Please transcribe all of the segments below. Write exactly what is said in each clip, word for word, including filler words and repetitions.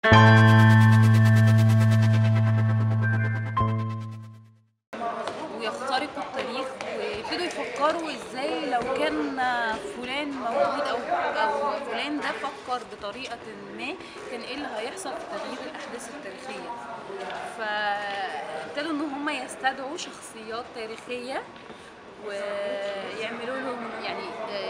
ويخترقوا التاريخ ويبتدوا يفكروا ازاي لو كان فلان موجود او او فلان ده فكر بطريقه ما، كان ايه اللي هيحصل في تغيير الاحداث التاريخيه. فابتدوا ان هم يستدعوا شخصيات تاريخيه ويعملوا لهم يعني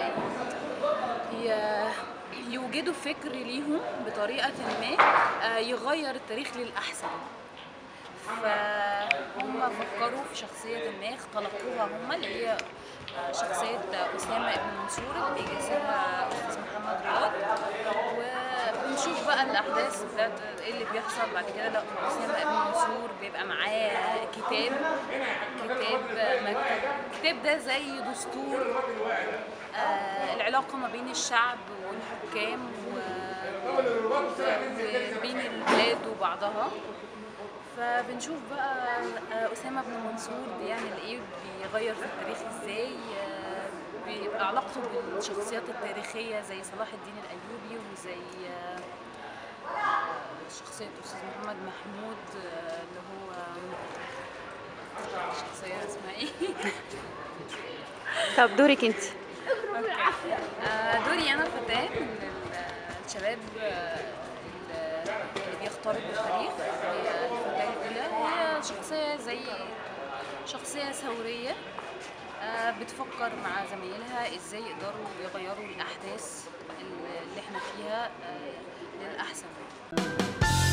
يوجدوا فكر ليهم بطريقه ما يغير التاريخ للاحسن. فهم فكروا في شخصية ما اختلقوها هم، اللي هي شخصية أسامة ابن منصور اللي بيجسدها أستاذ محمد رياض. وبنشوف بقى الأحداث بتاعت إيه اللي بيحصل بعد كده. لا، أسامة ابن منصور بيبقى معاه كتاب كتاب مكتوب. الكتاب ده زي دستور آه العلاقة ما بين الشعب والحكام وبين البلاد وبعضها. فبنشوف بقى أسامة بن منصور بيعمل ايه، بيغير في التاريخ ازاي، بيبقى علاقته بالشخصيات التاريخية زي صلاح الدين الأيوبي وزي شخصية أستاذ محمد محمود اللي هو شخصية اسمها ايه؟ طب دورك انت. دوري أنا فتاة من الشباب اللي بيخترقوا التاريخ. هي الفتاة الأولى، هي شخصية زي شخصية ثورية بتفكر مع زمايلها ازاي يقدروا يغيروا الأحداث اللي احنا فيها للأحسن.